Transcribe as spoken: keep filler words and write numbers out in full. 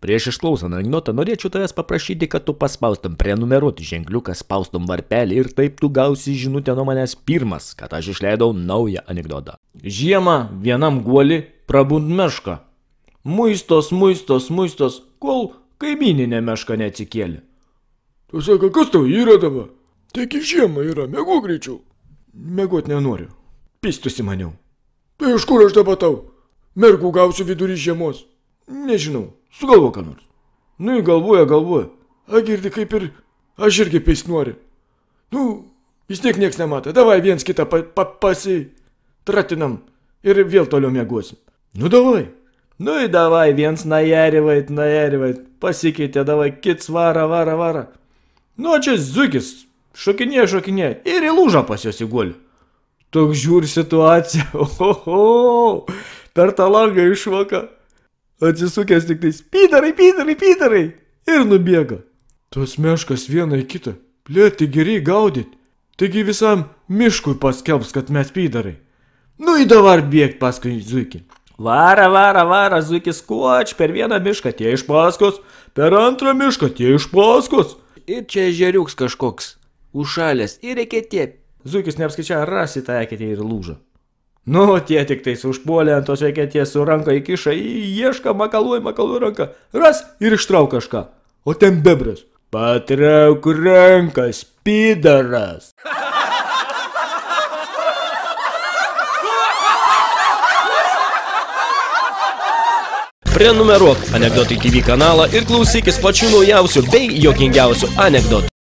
Prieš išklausant anekdotą norėčiau tavęs paprašyti, kad tu paspaustum prenumeruoti ženkliuką, spaustum varpelį ir taip tu gausi žinutę nuo manęs pirmas, kad aš išleidau naują anekdotą. Žiemą vienam guoli prabund meška. Muistos, muistos, muistos, kol kaimyninė meška neatsikėlė. Tu sako, kas tau yra dabar? Taigi žiema yra, mėgau greičiau. Mėgot nenoriu. Pistusi maniau. Tai iš kur aš dabar tau? Mergų gausiu vidury žiemos. Nežinau, sugalvo ką nors. Nu, galvoja, galvoja. A, girdi, kaip ir aš irgi pist noriu. Nu, vis tiek nieks nematė. Davai viens kitą pa, pa, pasitratinam ir vėl toliau mėgosim. Nu, davai. Nu, davai, viens najerivait, najerivait. Pasikeitė, davai, kits vara, vara, vara. Nu, čia Zuikis. Šokinė, šokinė. Ir į lūžą pas jos įguoli. Toks žiūri situaciją. Ohoho. Per tą langą išvaka. Atsisukęs tik tais, pydarai, pydarai, pydarai, ir nubėga. Tos meškas vieną į kitą, plėti geriai gaudyt, taigi visam miškui paskelbs, kad mes pydarai. Nu į dabar bėgt paskui Zuikį. Vara, vara, vara, Zuikis kuoč, per vieną mišką tie iš paskos, per antrą mišką tie iš paskos. Ir čia žeriuks kažkoks, užšalęs ir eketė. Zuikis neapskaičiavo, rasi tą eketę ir lūžą. Nu, tie tik tais užpuolė ant tos eketės su ranka įkiša, ieška, makaluoja, makaluoja ranką, ras ir ištrauk kažką. O ten bebras. Patrauk rankas, pydaras. Prenumeruok Anekdotai T V kanalą ir klausykis pačių naujausių bei juokingiausių anekdotų.